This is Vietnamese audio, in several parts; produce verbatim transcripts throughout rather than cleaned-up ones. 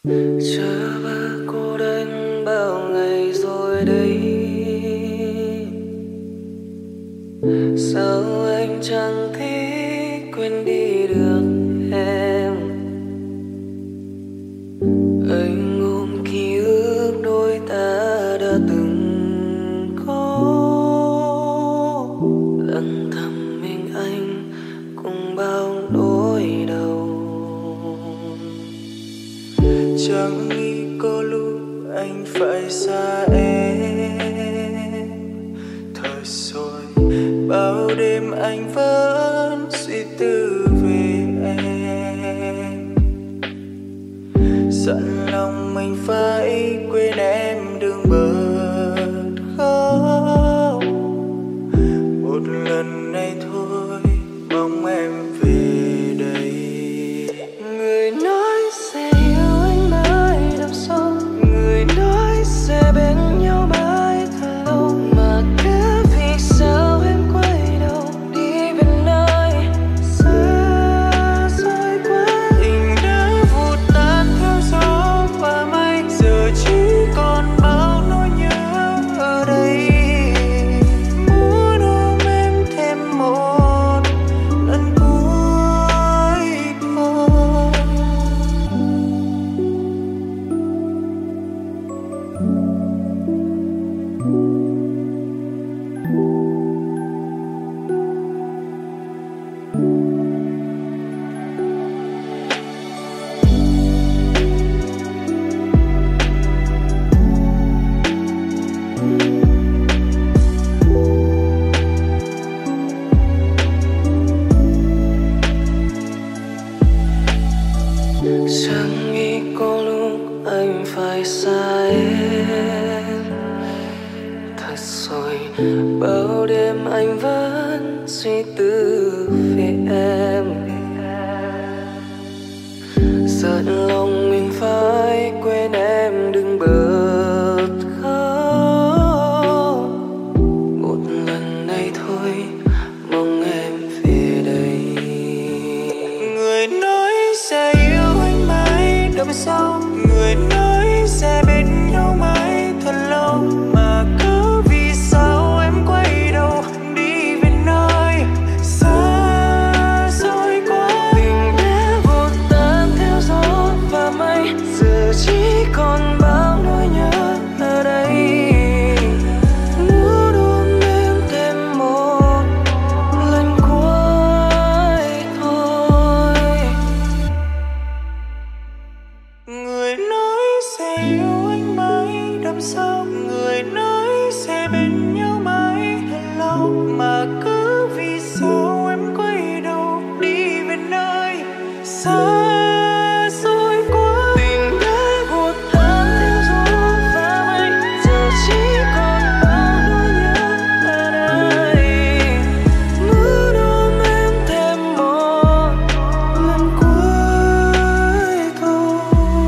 Chờ ba cô đơn bao ngày rồi đây, sao anh chẳng thể quên đi được em. Anh ôm ký ức đôi ta đã từng có, lặng thầm mình anh cùng bao nỗi đau. Chẳng nghĩ có lúc anh phải xa em, thôi rồi bao đêm anh vẫn suy tư về em. Dặn lòng mình phải quên em đừng bật khóc, một lần này thôi mong em về đây. Người nói sẽ yêu anh mãi đằng sau, người nói sẽ bên nhau mãi thật lâu, mà cứ vì sao em quay đầu đi về nơi xa xôi quá. Tình đã vụt tan theo gió và mây, giờ chỉ còn bao nỗi nhớ ở đây. Muốn ôm em thêm một lần cuối thôi. Chẳng nghĩ có lúc anh phải xa em, thật rồi bao đêm anh vẫn suy tư về em. Giận lòng mình phải quên em đừng bật khóc, một lần này thôi mong em về đây. Người nói sẽ yêu anh mãi đằng sau, người nói sẽ bên nhau mãi thật lâu, mà cứ vì sao em quay đầu đi về nơi xa xôi quá. Tình đã vụt tan theo gió và mây, giờ chỉ còn bao nỗi nhớ ở đây. Muốn ôm em thêm một lần cuối thôi. Người nói sẽ yêu anh mãi đằng sau, người nói sẽ bên nhau mãi thật lâu, mà cứ vì sao em quay đầu đi về nơi xa xôi quá. Tình đã vụt tan theo gió và mây, giờ chỉ còn bao nỗi nhớ ở đây. Muốn ôm em thêm một lần cuối thôi.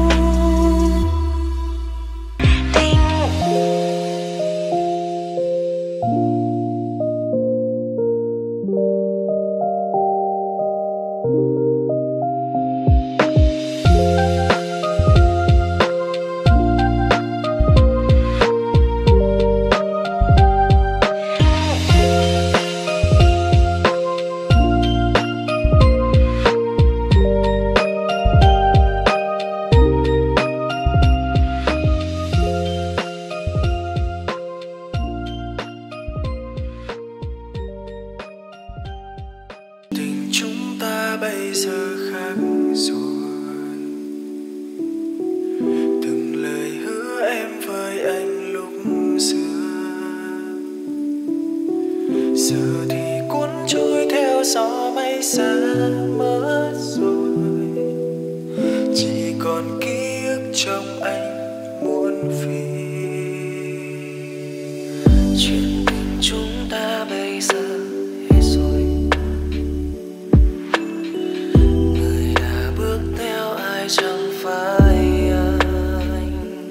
Tình chúng ta bây giờ khác rồi, từng lời hứa em với anh lúc xưa giờ thì cuốn trôi theo gió mây xa mất rồi. Chỉ còn ký ức trong anh muộn phiền. Chuyện tình chúng ta bây giờ hết rồi, người đã bước theo ai chẳng phải anh.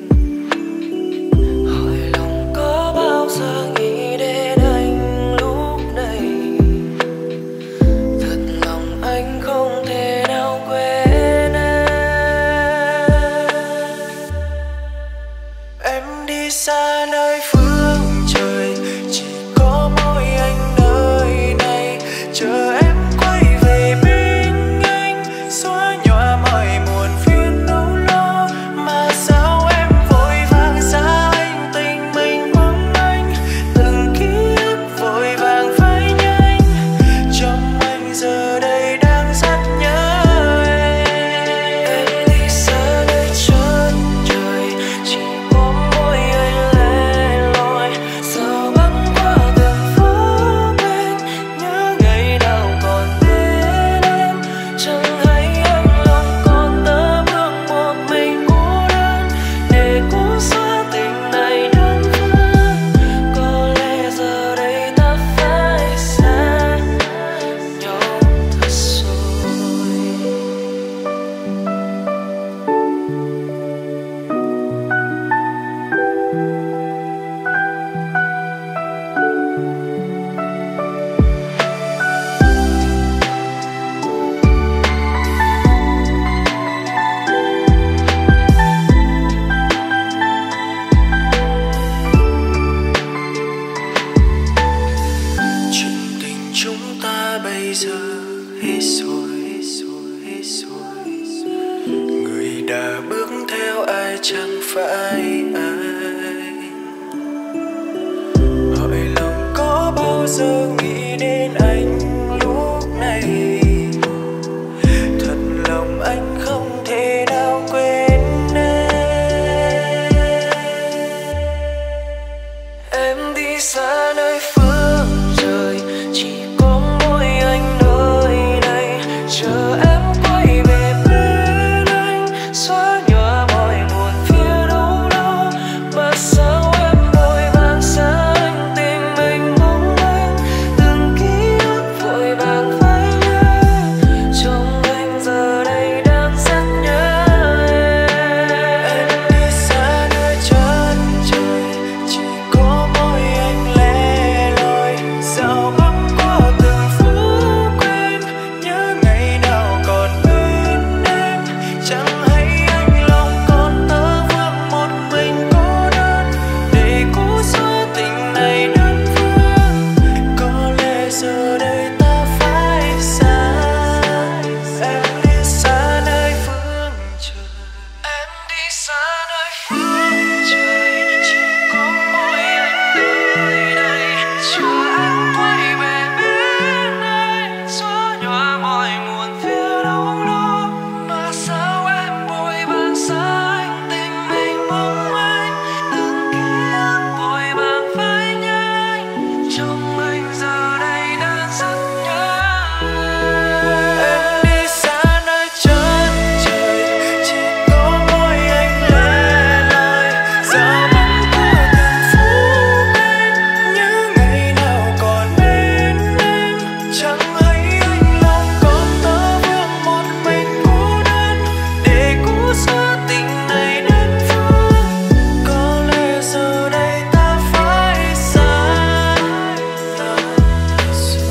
Hỏi lòng có bao giờ nghĩ đến anh lúc này, thật lòng anh không thể nào quên em. xa nơi phương trời, chỉ có mỗi anh nơi này chờ em quay về bên anh, xóa nhòa mọi muộn phiền âu lo. Mà sao em vội vàng xa anh, tình mình mong anh, từng ký ức vội vàng phai nhanh, trong anh giờ đây đang rất nhớ em. Em đi xa nơi chân trời, chỉ có mỗi anh lẻ loi, sao băng qua từng phố bên, nhớ ngày nào còn bên em. Chẳng hay anh lòng còn tơ vương một mình cô đơn, để cố xóa tình này đơn phương. Có lẽ giờ đây ta phải xa nhau thật rồi. Chuyện tình chúng ta bây giờ hết rồi, hết rồi, hết rồi. Người đã bước theo ai chẳng phải anh. Hỏi lòng có bao giờ nghĩ đến anh lúc này, thật lòng anh không thể nào quên em. Em đi xa nơi phương trời, chỉ có mỗi anh nơi này chờ em quay về bên anh, xóa nhòa mọi buồn phiền âu lo. Mà sao em vội vàng xa anh, tình mình mong anh, từng ký ức vội vàng phai nhạt, trong anh giờ đây đang rất nhớ em. Em đi xa nơi chân trời, chỉ có mỗi anh lẻ loi, sao băng qua từng phố quen, nhớ ngày nào còn bên em. Chẳng hay anh lòng còn tơ vương một mình cô đơn, để cố xóa tình này đơn phương. Có lẽ giờ đây ta phải xa. Em đi xa nơi phương trời, em đi xa nơi phương trời, chỉ có mỗi anh nơi này chờ em quay về bên anh, xóa nhòa mọi muộn phiền âu lo. Mà sao em vội vàng xa anh, tình mình mong anh, từng ký ức vội vàng phai nhanh, trong anh giờ đây đang rất nhớ em. Em đi xa nơi chân trời, chỉ có mỗi anh lẻ loi, sao băng qua từng phố bên, nhớ ngày nào còn bên em. Chẳng hay anh lòng còn tơ vương một mình cô đơn, để cố xóa tình này đơn phương. Có lẽ giờ đây ta phải xa nhau rồi.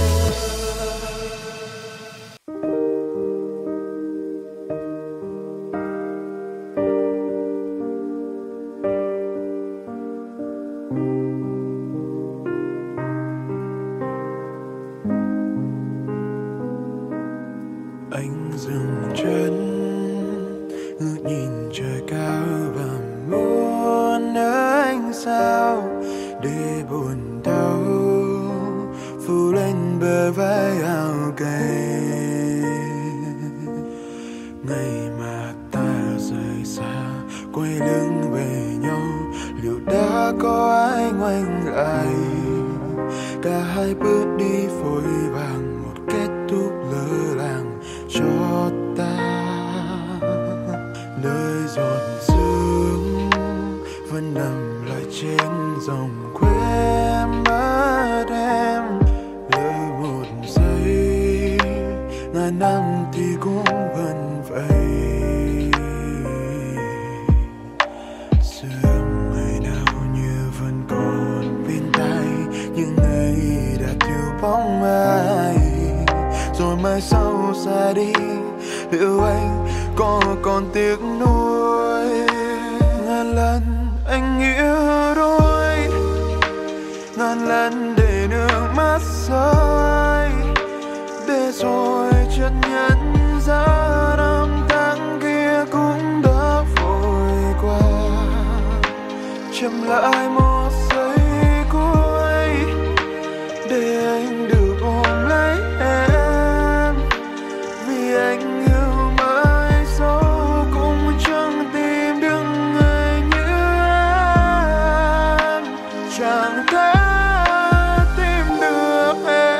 Anh dừng chân, ngước nhìn trời cao và muốn anh sao để buồn đau phủ lên bờ vai áo cay. Ngày mà ta rời xa, quay lưng về nhau, liệu đã có ai ngoảnh lại? Cả hai bước đi vội vàng, một kết thúc lơ là cho ta. Nơi giọt sương vẫn nằm lại trên dòng quên mất em. Lỡ một giây, ngàn năm thì cũng vẫn vậy. Sương ngày nào như vẫn còn bên tai, những ngày đã thiếu bóng ai. Rồi mai sau xa đi, liệu anh có còn tiếc nuối? Ngàn lần anh yêu chậm lại một giây cuối để anh được ôm lấy em, vì anh yêu mãi dẫu cũng chẳng tìm được người như em, chẳng thể tìm được em.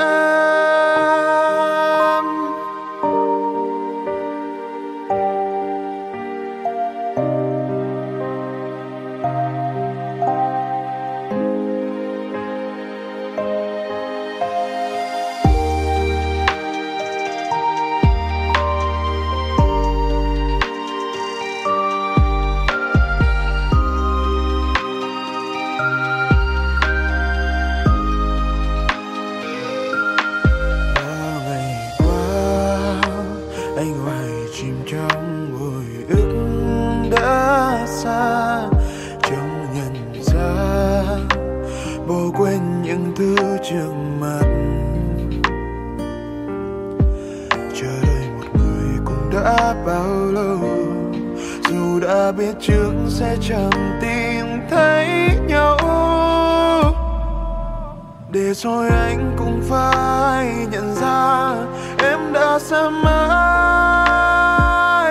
Trước mặt chờ đợi một người cũng đã bao lâu, dù đã biết trước sẽ chẳng tìm thấy nhau, để rồi anh cũng phải nhận ra em đã xa mãi.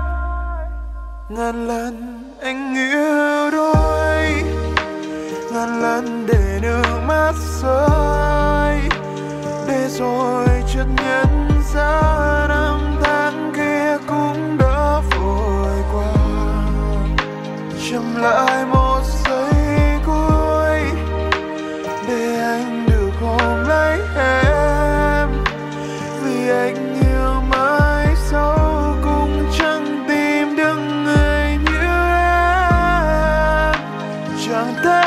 Ngàn lần anh yêu đôi, ngàn lần để nước mắt rơi, để rồi chợt nhận ra năm tháng kia cũng đã vội qua. Chậm lại một giây cuối để anh được ôm lấy em, vì anh yêu mãi dẫu cũng chẳng tìm được người như em, chẳng thể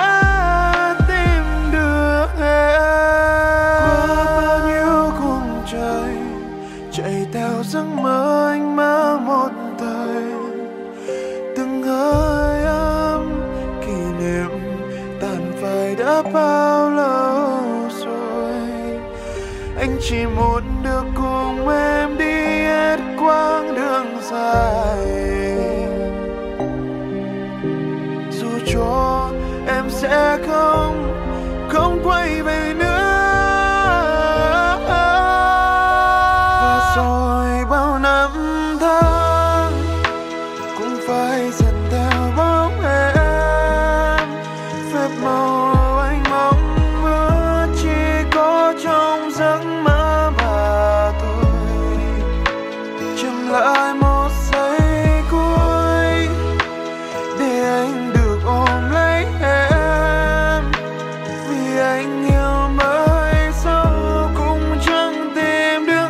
giấc mơ anh mơ một thời, từng hơi ấm kỷ niệm tàn phai đã bao lâu rồi. Anh chỉ muốn được cùng em đi hết quãng đường dài, dù cho em sẽ không không quay về nữa. Rồi bao năm tháng cũng phải dần theo bóng em, phép màu anh mong ước chỉ có trong giấc mơ mà thôi. Chậm lại một giây cuối để anh được ôm lấy em, vì anh yêu mãi dẫu cũng chẳng tìm được.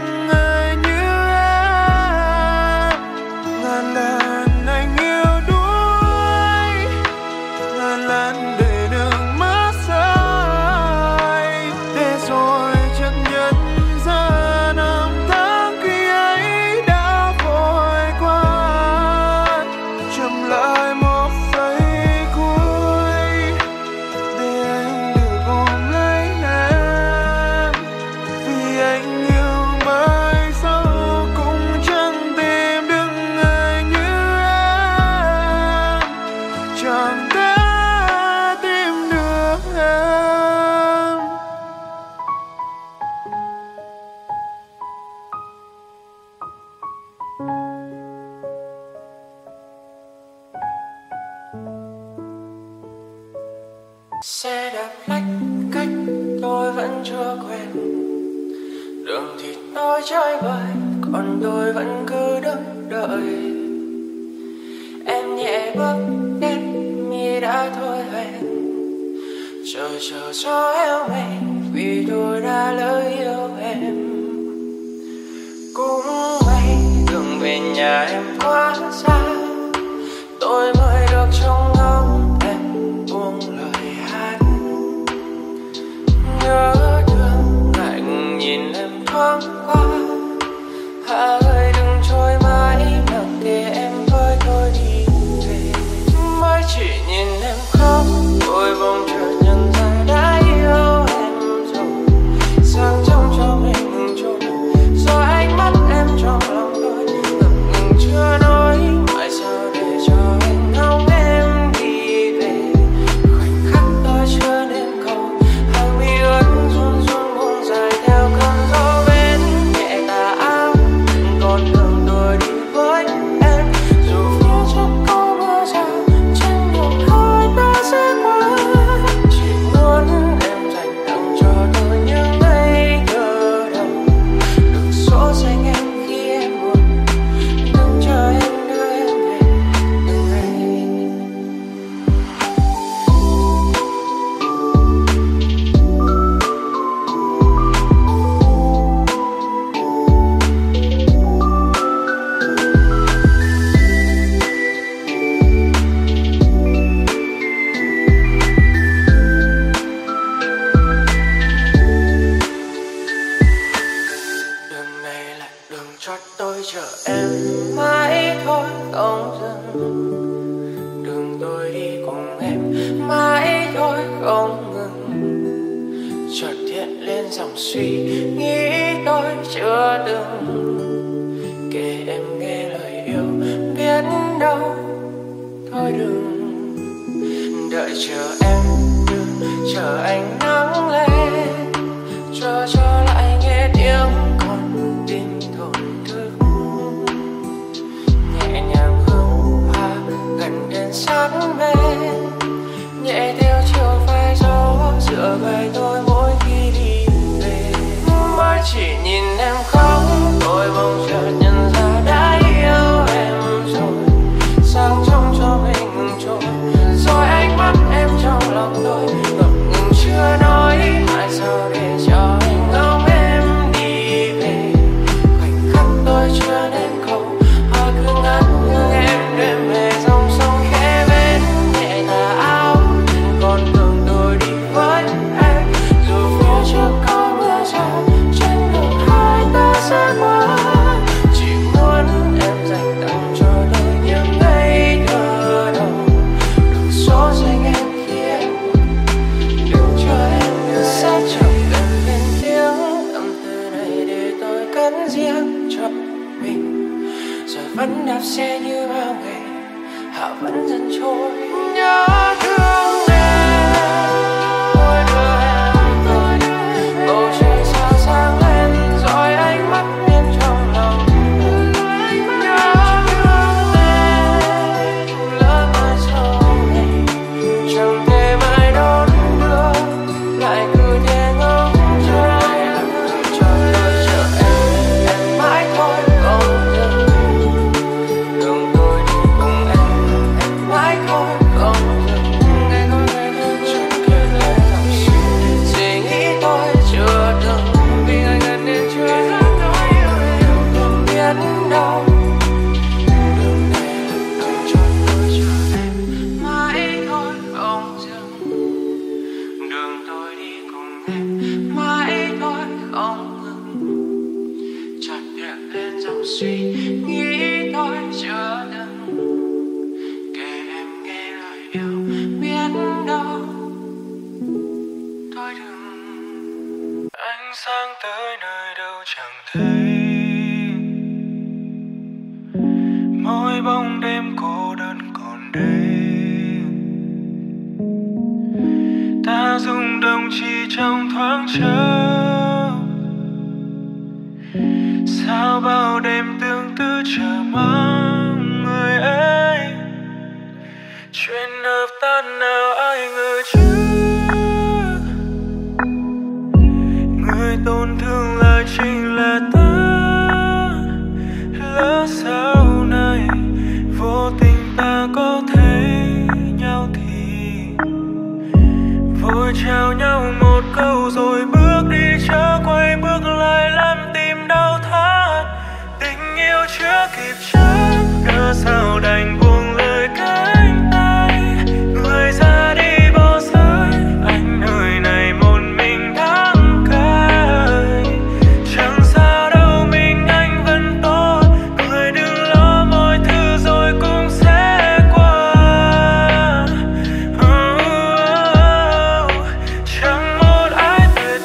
Xe đạp lách cách tôi vẫn chưa quen, đường thì nói trái bời, còn tôi vẫn cứ đứng đợi. Em nhẹ bước đến mi đã thôi hẹn, chờ chờ gió eo mây vì tôi đã lỡ yêu em. Cũng may đường về nhà em quá xa, tôi mới được trông ngóng em buông lời hát. Nhớ thương lạnh nhìn em thoáng qua, hạ ơi đừng trôi mãi nặng để em với tôi đi về. Mới chỉ nhìn em khóc tôi bỗng chợt nhận ra đã yêu em rồi, sáng trong cho mình trôi do ánh mắt em trong lòng tôi ngập ngừng chưa nói. Tại sao để cho anh ngóng em dòng suy nghĩ tôi chưa từng kể em nghe lời yêu, biết đâu thôi đừng đợi chờ em, đừng chờ anh nắng lên, chờ cho lại nghe tiếng con tim thổn thức. Nhẹ nhàng hương hoa gần đến sát bên, nhẹ theo chiều phai gió dựa vai tôi mỗi khi đi về. Mới chỉ nhìn em khóc tôi bỗng chợt nhận ra đã yêu em rồi, sáng trong cho mình ngừng trôi, rồi ánh mắt em trong lòng tôi ngập ngừng chưa nói tại sao để cho anh ngóng em đi về. Khoảnh khắc tôi chưa nên cầu hoa cứ ngắt ngừng em đêm về dòng sông khẽ bên nhẹ tà áo trên con đường tôi đi với em, dù phía trước có mưa rào trên đường hai ta sẽ qua. Chỉ muốn em dành tặng cho tôi những ngày thơ đầu, đừng số danh em khi em đừng cho em như sẽ chậm gần lên tiếng âm từ này để tôi cất riêng cho mình, rồi vẫn đạp xe như bao ngày hạ vẫn dần trôi. Nhớ thương em tôi đưa em tôi bầu trời sao sáng lên rồi ánh mắt em trong lòng. Nhớ thương em lỡ mai sau này chẳng thể mãi đón đưa lại cứ thế ngóng trông cho tôi chờ em em mãi thôi không dừng đường tôi đi cùng em em mãi thôi không dừng ngày hôm nay chẳng kể lại dòng suy nghĩ tôi chưa từng vì ngày gần đến chưa dám nói yêu em không biết đâu đường này là đường cho tôi chờ em mãi thôi không dừng đường tôi đi cùng em mãi thôi không ngừng, chợt hiện lên dòng suy nghĩ tôi chưa từng kể em nghe lời yêu, biết đâu thôi đừng. Ánh sáng tới nơi đâu chẳng thấy, mỗi bóng đêm cô đơn còn đây, ta rung động chỉ trong thoáng chốc. Sao bao đêm tương tư chờ mong người ấy, chuyện hợp tan nào ai ngờ trước, người tổn thương lại chính là ta. Lỡ sau này vô tình ta có thấy nhau thì vội chào nhau một câu rồi bước đi, chớ quay bước lại làm tim đau thắt. Tình yêu chưa kịp chắc đã sao đành buông lời cánh tay, người ra đi bỏ rơi anh nơi này một mình đắng cay. Chẳng sao đâu mình anh vẫn tốt, người đừng lo mọi thứ rồi cũng sẽ qua. Oh, oh, oh. Chẳng một ai tuyệt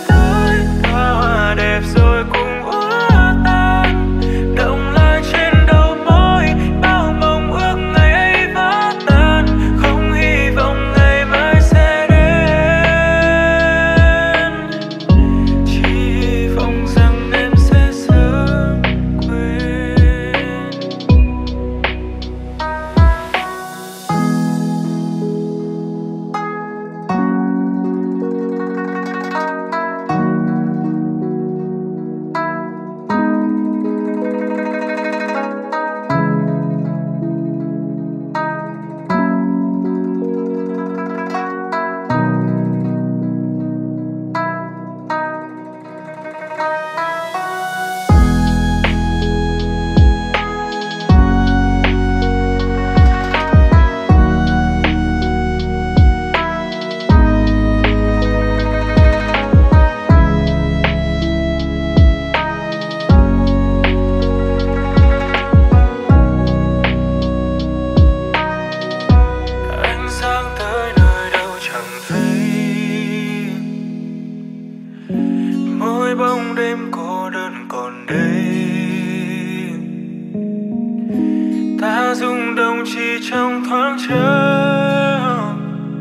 chờ.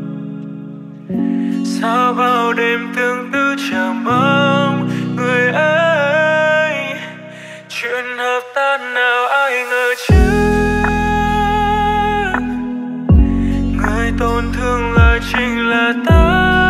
Sao bao đêm tương tư chờ mong người ấy, chuyện hợp tan nào ai ngờ chứ. Người tổn thương là chính là ta.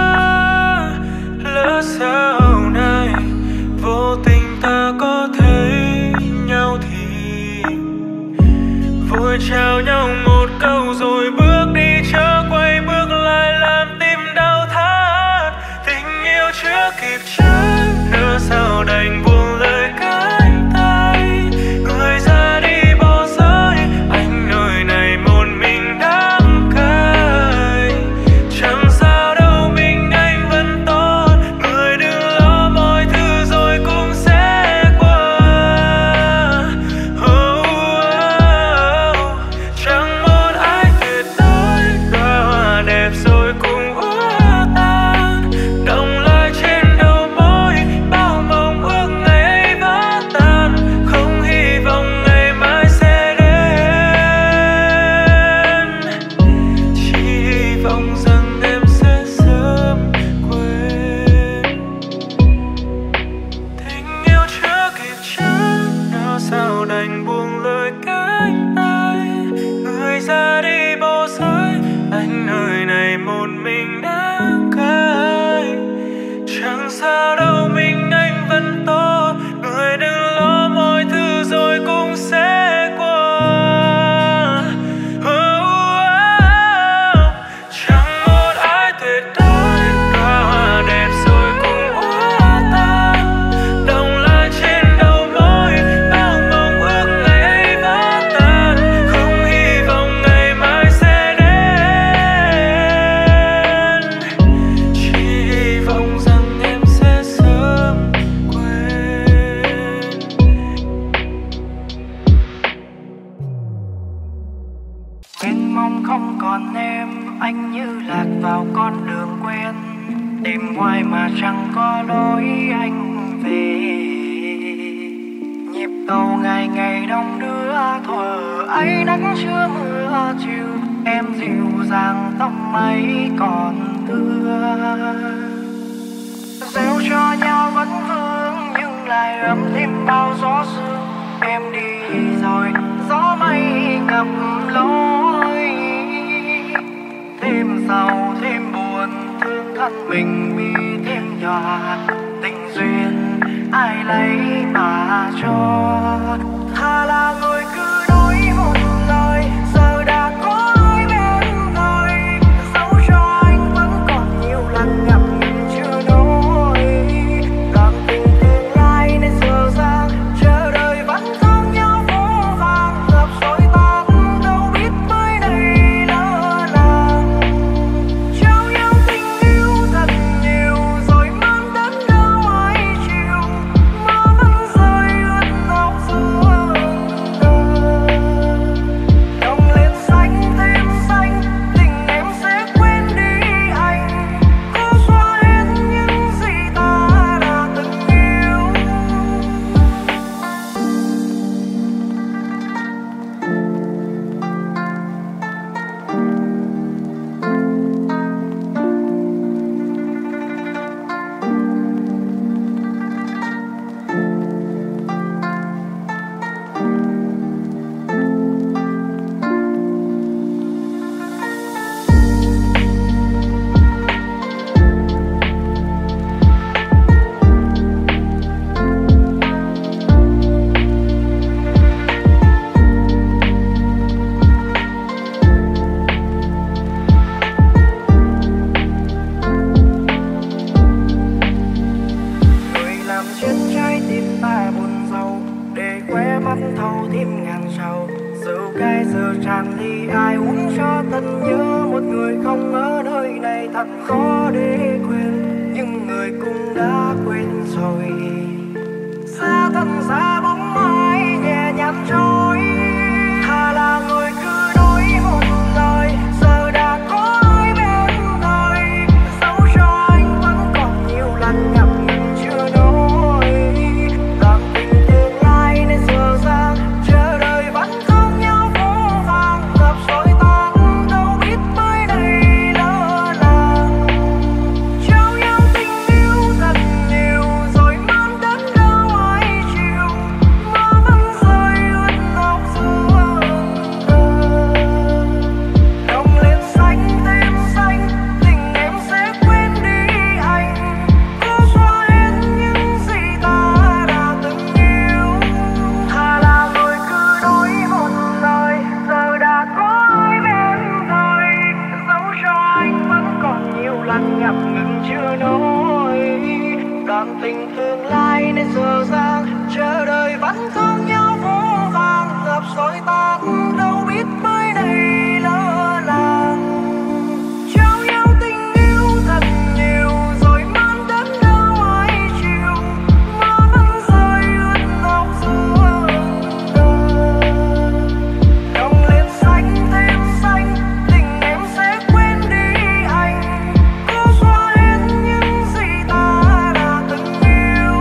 Lỡ sau này vô tình ta có thấy nhau thì vội chào nhau một câu rồi bước đi, chớ quay bước lại làm tim đau thắt. Tình yêu chưa kịp chết nữa sao đành buông lời cánh tay. Người ra đi bỏ rơi anh nơi này một mình đắng cay. Chẳng sao đâu mình anh vẫn tốt, người đừng lo mọi thứ rồi cũng sẽ qua. Oh, oh, oh. Chẳng một ai tuyệt đối, đóa hoa đẹp rồi cũng úa tan. Động lại trên đầu môi bao mong ước ngày ấy vỡ tan. Không hy vọng ngày mai sẽ đến, chỉ hy vọng rằng em sẽ sớm quên. Tình yêu chưa kịp chết nào sao đành buông lời cánh tay. Người ra đi bỏ rơi anh nơi này một mình đáng cay. Chẳng sao đâu mình anh vẫn tốt, người đừng lo mọi thứ rồi cũng sẽ qua. Oh, oh, oh. Chẳng một ai tuyệt đối, đóa hoa đẹp rồi cũng úa tan. Động lại trên đầu môi bao mong ước ngày ấy vỡ tan. Không hy vọng ngày mai sẽ đến, chỉ hy vọng rằng em sẽ sớm quên. Mênh mông không còn em, anh như lạc vào con đường quen. Tìm hoài mà chẳng có lối anh về. Nhịp cầu ngày ngày đông đưa thuở ấy nắng chưa mưa chiều. Em dịu dàng tóc mây còn thưa. Gieo cho nhau vẫn vương nhưng lại ấm thêm bao gió sương. Em đi rồi gió mây ngập lối. Thêm giàu thêm buồn thương thân mình mi thêm nhòa. Tình duyên ai lấy mà cho. Thà là người cứ nói một lời, giờ đã có ai bên thôi. Dẫu cho anh vẫn còn nhiều lần ngậm ngùi chưa nói. Rằng tình tương lai nên giờ ra chờ đợi vẫn thương nhau vô vàng. Gặp rồi ta đâu biết tới đây lỡ làng. Trao nhau tình yêu thật nhiều rồi mang đến đâu ai chịu. Mơ vẫn rơi ướt áo giữa đời. Đồng lên xanh thêm xanh, tình em sẽ quên đi anh. Cố xóa hết những gì ta đã từng yêu. Người làm chết trái tim ta buồn giàu để khóe mắt thâu thêm ngàn sầu. Rượu cay giờ tràn ly ai uống cho tận nhớ. Một người không ở nơi này thật khó để quên. Nhưng người cũng đã quên rồi. Xa thân xa bóng ai nhẹ nhàng trôi. Thà là người cứ nói một lời, giờ đã có ai bên thôi. Dẫu cho anh vẫn còn nhiều lần ngậm ngùi chưa nói. Rằng tình tương lai nên giờ ra chờ đợi vẫn thương nhau vô vàng. Gặp rồi ta đâu nỗi. Đoạn tình tương lai nên dở dang, chờ đợi vẫn thương nhau vô vàng, gặp rồi tan đâu biết mới đây lỡ làng. Trao nhau tình yêu thật nhiều rồi mang đến đâu ai chịu, mưa vẫn rơi ướt áo giữa đời. Đồng lên xanh thêm xanh, tình em sẽ quên đi anh, cố xóa hết những gì ta đã từng yêu.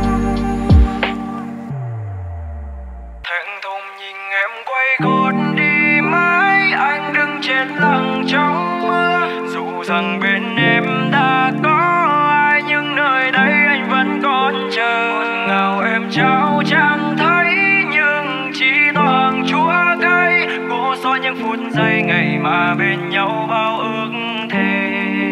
Thẹn thùng nhìn em quay gót đi mãi, anh đứng chết lặng trong mưa. Dù rằng bên em đã có ai, nhưng nơi đây anh vẫn còn chờ. Ngọt ngào em trao chẳng thấy, nhưng chỉ toàn chúa cay. Cố xóa những phút giây ngày mà bên nhau bao ước thề.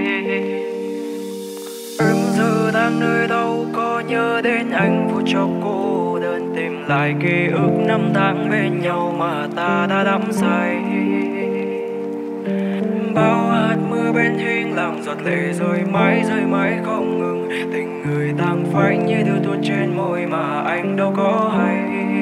Em giờ đang nơi đâu, có nhớ đến anh phút chốc cô đơn, tìm lại ký ức năm tháng bên nhau mà ta đã đắm say. Bao hạt mưa bên hiên làm giọt lệ rơi mãi rơi mãi không ngừng. Tình người tàn phai như thứ tuôn trên môi mà anh đâu có hay.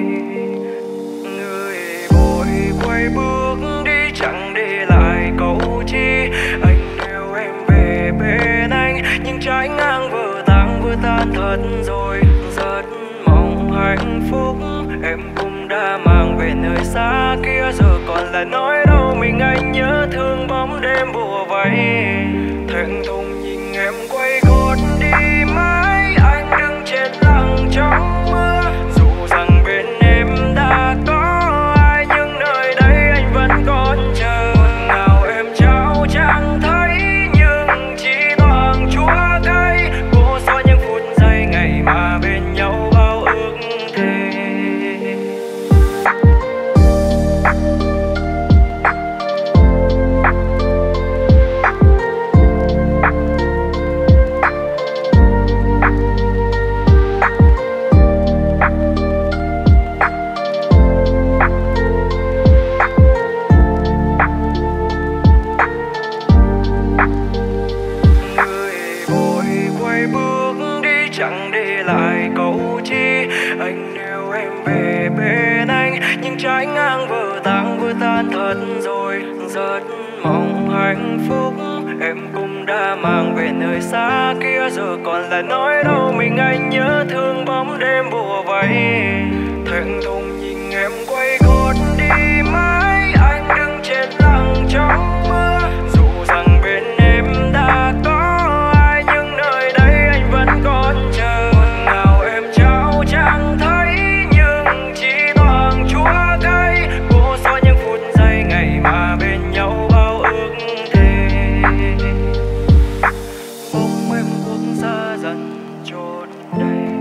Người vội quay bước đi chẳng để lại câu chi. Anh yêu em về bên anh, nhưng trái ngang vừa tang vừa tan thật rồi. Rất mong hạnh phúc em cũng đã mang về nơi xa kia, giờ còn là nỗi đau mình anh nhớ thương bóng đêm bùa vây. Thẹn thùng nhìn em quay gót đi mãi, anh đứng chết lặng trong mưa. Dù rằng bên em đã có ai, nhưng nơi đây anh vẫn còn chờ. Ngọt ngào em trao chẳng thấy, nhưng chỉ toàn chúa cay. Cố xóa những phút giây ngày mà bên nhau bao ước thề. Chẳng để lại câu chi. Anh yêu em về bên anh, nhưng trái ngang vừa tang vừa tan thật rồi. Rất mong hạnh phúc em cũng đã mang về nơi xa kia, giờ còn là nỗi đau mình anh nhớ thương bóng đêm bùa vây. Thẹn thùng nhìn em quay gót đi mãi, anh đứng chết lặng trong mưa. Dù rằng bên em đã có ai, nhưng nơi đây anh vẫn còn chờ. Ngọt ngào em trao chẳng thấy, nhưng chỉ toàn chúa cay. Cố xóa những phút giây ngày mà bên nhau bao ước thề. Bóng em cuốn xa dần chốn đây,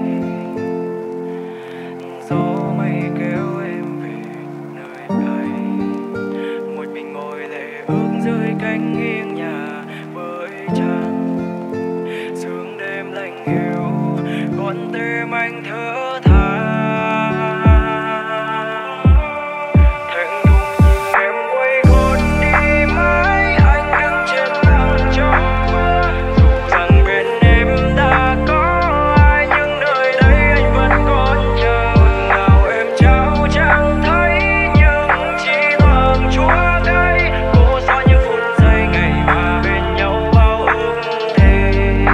gió mây kéo em về nơi đây. Một mình ngồi lệ ước dưới cánh nghiêng nhà với trăng. Sương đêm lạnh hiu, con tim anh thở than. Thẹn thùng nhìn em quay gót đi mãi, anh đứng chết lặng trong mưa. Dù rằng bên em đã có ai, nhưng nơi đây anh vẫn còn chờ. Ngọt ngào em trao chẳng thấy, nhưng chỉ toàn chúa cay. Cố xóa những phút giây ngày mà bên nhau bao ước thề.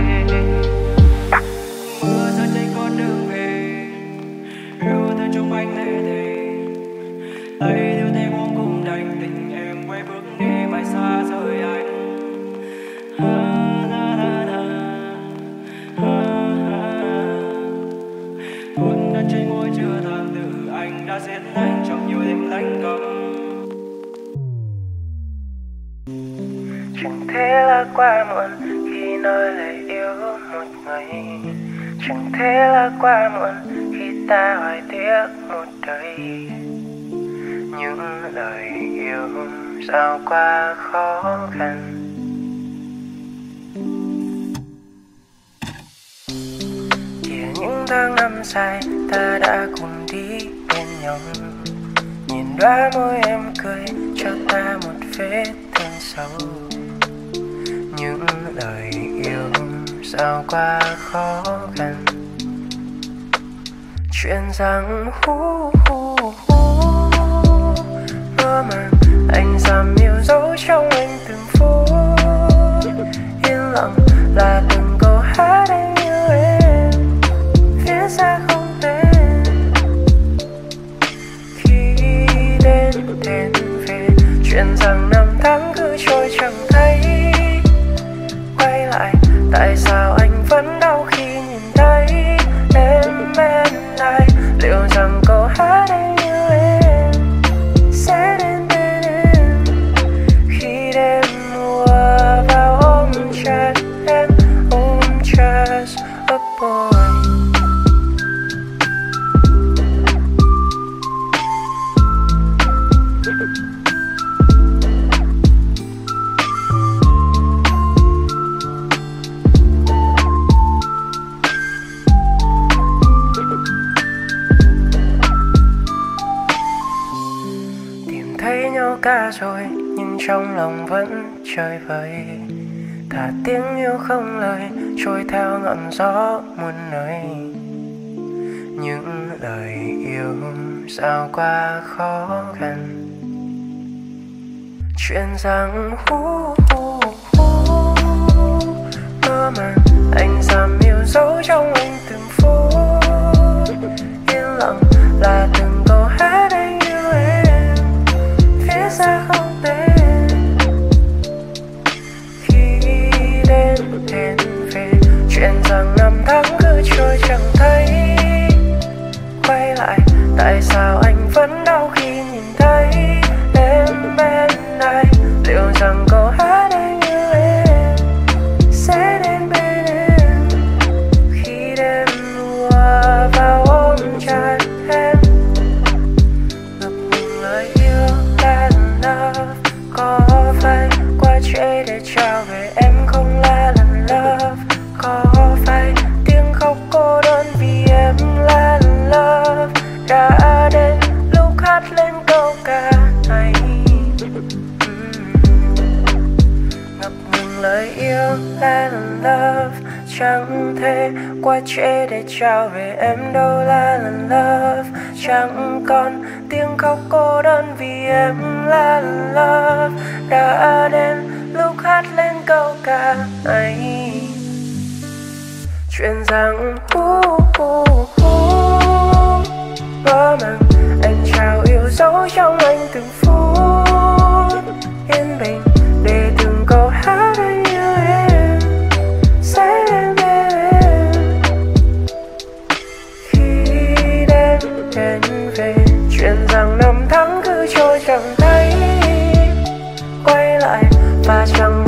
Mưa rơi trên con đường về, yêu thương trong anh lệ thề. Tay yêu tay buông cùng đành, tình em quay bước đi mãi xa rời anh. Ha, la, la, la. Ha, ha. Hôn đã trên môi chưa tàn từ anh đã giết anh trong nhiều đêm lạnh câm. Chẳng thế là quá muộn khi nói lời yêu một ngày. Chẳng thế là quá muộn khi ta hoài tiếc một đời. Những lời yêu sao quá khó khăn. Kìa những tháng năm dài ta đã cùng đi bên nhau. Nhìn đóa môi em cười cho ta một vết thương sâu. Những lời yêu sao qua khó khăn. Chuyện rằng hu hu hu mơ màng anh dám yêu dấu trong anh từng phút. Yên lặng là từng câu hát anh yêu em, viết ra không tên. Khi đến đến về chuyện rằng năm tháng cứ trôi chẳng thấy. Quay lại tại sao anh vẫn đau khi nhìn thấy em bên này. Liệu rằng câu hát anh yêu em sẽ đến bên em khi đêm mùa vào ôm chặt em, ôm just a boy. Thấy nhau cả rồi nhưng trong lòng vẫn chơi vơi. Thả tiếng yêu không lời trôi theo ngọn gió muôn nơi. Những lời yêu sao qua khó khăn. Chuyện rằng hu hu hu mơ màng anh dám yêu dấu trong anh từng phút. Yên lặng là từng câu hát anh yêu em, viết ra không tên. Khi đến đến về chuyện rằng năm tháng cứ trôi chẳng thấy. Quay lại tại sao anh vẫn đau khi nhìn thấy em bên này. Liệu rằng câu hát anh yêu em sẽ đến bên em khi đêm mùa vào ôm chặt em. Ngập ngừng lời yêu là love, có phải quá trễ để trao về em không là lần love. Có phải tiếng khóc cô đơn vì em là love đã đến lúc hát lên câu ca này. Ngập ngừng lời yêu là love, chẳng thể quá trễ để trao về em đâu là lần love. Chẳng còn tiếng khóc cô đơn vì em là love đã đến lúc hát lên câu ca này. Chuyện rằng hu hu hu mơ màng anh trao yêu dấu trong anh từng phút. Yên bình để từng câu hát anh yêu em sẽ đến bên em khi đêm đến về. Chuyện rằng năm tháng cứ trôi chẳng thấy. Quay lại và chẳng